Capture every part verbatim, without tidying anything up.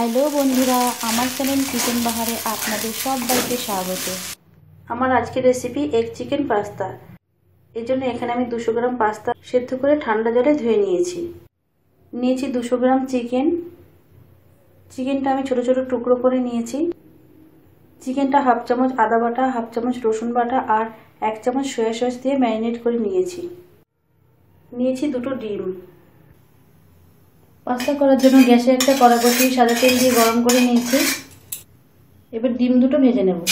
Hello বন্ধুরা, আমার channel kitchen বাহারে আপনাদের সবাইকে স্বাগত। আমার আজকের রেসিপি এগ চিকেন পাস্তা। এর জন্য এখানে আমি দুশো গ্রাম পাস্তা সেদ্ধ করে ঠান্ডা জলে ধুয়ে নিয়েছি। নিয়েছি দুশো গ্রাম চিকেন। চিকেনটা আমি ছোট ছোট টুকরো করে নিয়েছি। চিকেনটা হাফ চামচ আদা বাটা, হাফ চামচ রসুন বাটা আর এক চামচ সয়া সস দিয়ে ম্যারিনেট করে নিয়েছি। নিয়েছি দুটো ডিম। পাস্তা করার জন্য গ্যাসে একটা কড়া বসিয়ে সাদা তেল দিয়ে গরম করে নিয়েছি। এবার ডিম দুটো ভেজে নেব।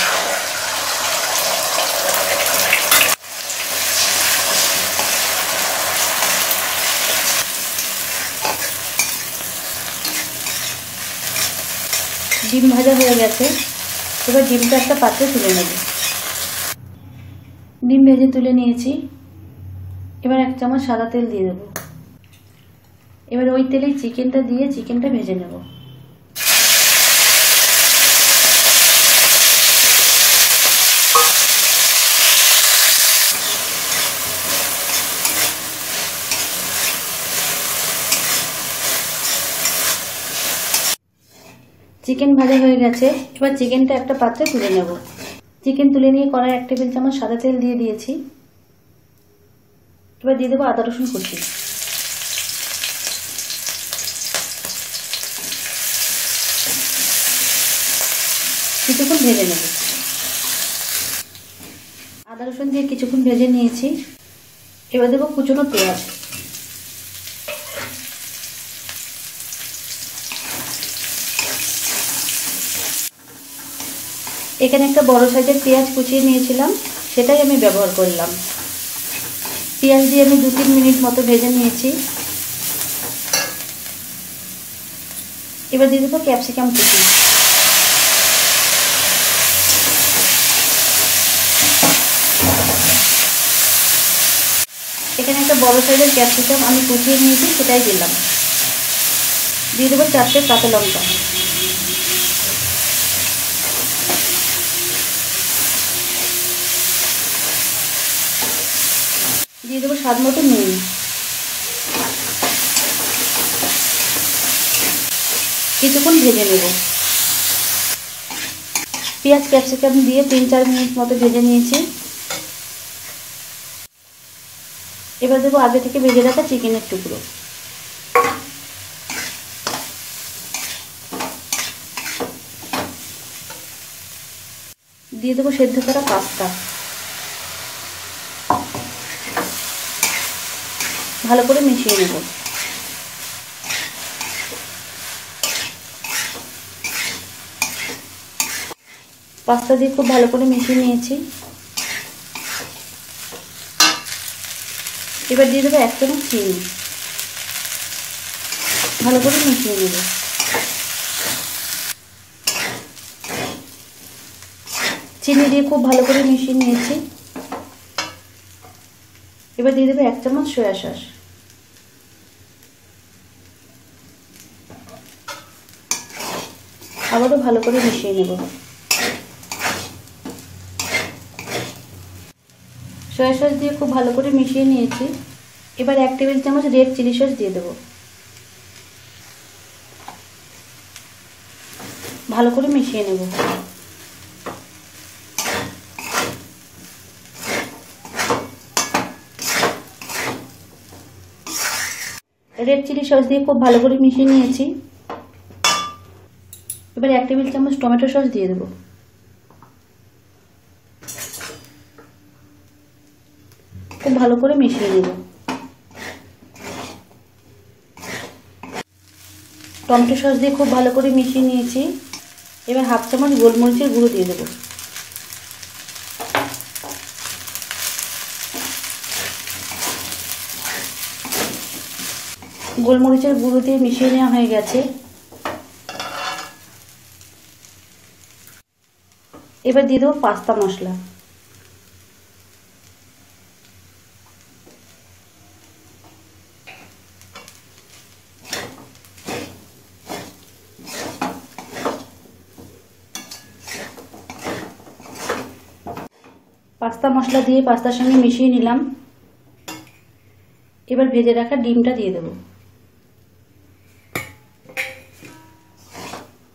ডিম ভাজা হয়ে গেছে, এবার ডিমটা একটা পাত্রে তুলে নেব। ডিম ভেজে তুলে নিয়েছি। এবার এক চামচ সাদা তেল দিয়ে দেবো। এবার ওই তেলেই চিকেনটা দিয়ে চিকেনটা ভেজে নেব। চিকেন ভাজা হয়ে গেছে, এবার চিকেনটা একটা পাত্রে তুলে নেব। চিকেন তুলে নিয়ে কড়াই এক টেবিল চামচ সাদা তেল দিয়ে দিয়েছি। এবার দিয়ে দেবো আদা রসুন কুচি। কিছুক্ষণ ভেজে নেব। আদা রসুন দিয়ে কিছুক্ষণ ভেজে নিয়েছি। এবার দেবো কুচনো পেঁয়াজ। এখানে একটা বড় সাইজের পেঁয়াজ কুচিয়ে নিয়েছিলাম, সেটাই আমি ব্যবহার করলাম। পেঁয়াজ দিয়ে আমি দু তিন মিনিট মতো ভেজে নিয়েছি। এবার দিয়ে দেবো ক্যাপসিকাম কুচি। এখানে একটা বড় সাইজের ক্যাপসিকাম আমি কুচিয়ে নিয়েছি, সেটাই দিলাম। দিয়ে দেবো চারটে কাঁচা লঙ্কা। দিয়ে দেবো স্বাদ মতো নুন। কিছুক্ষণ ভেজে নেব। পেঁয়াজ ক্যাপসিকাম দিয়ে তিন চার মিনিট মতো ভেজে নিয়েছি। এবার দেবো আগে থেকে ভেজে রাখা চিকেনের টুকরো। দিয়ে দেবো সেদ্ধ করা পাস্তা। ভালো করে মিশিয়ে নেব। পাস্তা দিয়ে খুব ভালো করে মিশিয়ে নিয়েছি। এবার দিয়ে দেবো এক চামচ চিনি। ভালো করে মিশিয়ে নেব। চিনি দিয়ে খুব ভালো করে মিশিয়ে নিয়েছি। এবার দিয়ে দেবো এক চামচ সয়া সস। আবারও ভালো করে মিশিয়ে নেব। সয়া সস দিয়ে খুব ভালো করে মিশিয়ে নিয়েছি। এবার এক টেবিল চামচ রেড চিলি সস দিয়ে দেবো। ভালো করে মিশিয়ে নেব। রেড চিলি সস দিয়ে খুব ভালো করে মিশিয়ে নিয়েছি। এবার এক টেবিল চামচ টমেটো সস দিয়ে দেবো। খুব ভালো করে মিশিয়ে নেব। টমেটো সস দিয়ে খুব ভালো করে মিশিয়ে নিয়েছি। এবার হাফ চামচ গোলমরিচের গুঁড়ো দিয়ে দেবো। গোলমরিচের গুঁড়ো দিয়ে মিশিয়ে নেওয়া হয়ে গেছে। এবার দিয়ে দেবো পাস্তা মশলা। পাস্তা মশলা দিয়ে পাস্তার সঙ্গে মিশিয়ে নিলাম। এবার ভেজে রাখা ডিমটা দিয়ে দেবো।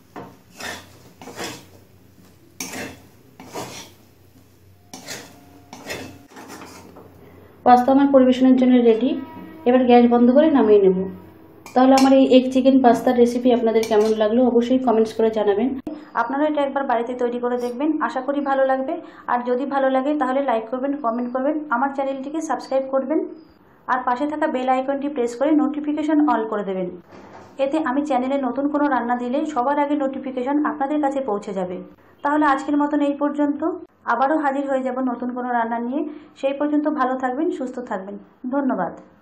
পাস্তা আমার পরিবেশনের জন্য রেডি। এবার গ্যাস বন্ধ করে নামিয়ে নেব। তাহলে আমার এই এগ চিকেন পাস্তার রেসিপি আপনাদের কেমন লাগলো অবশ্যই কমেন্টস করে জানাবেন। আপনারা এটা একবার বাড়িতে তৈরি করে দেখবেন, আশা করি ভালো লাগবে। আর যদি ভালো লাগে তাহলে লাইক করবেন, কমেন্ট করবেন, আমার চ্যানেলটিকে সাবস্ক্রাইব করবেন আর পাশে থাকা বেল আইকনটি প্রেস করে নোটিফিকেশন অল করে দেবেন। এতে আমি চ্যানেলে নতুন কোনো রান্না দিলে সবার আগে নোটিফিকেশন আপনাদের কাছে পৌঁছে যাবে। তাহলে আজকের মতন এই পর্যন্ত, আবারও হাজির হয়ে যাব নতুন কোনো রান্না নিয়ে। সেই পর্যন্ত ভালো থাকবেন, সুস্থ থাকবেন। ধন্যবাদ।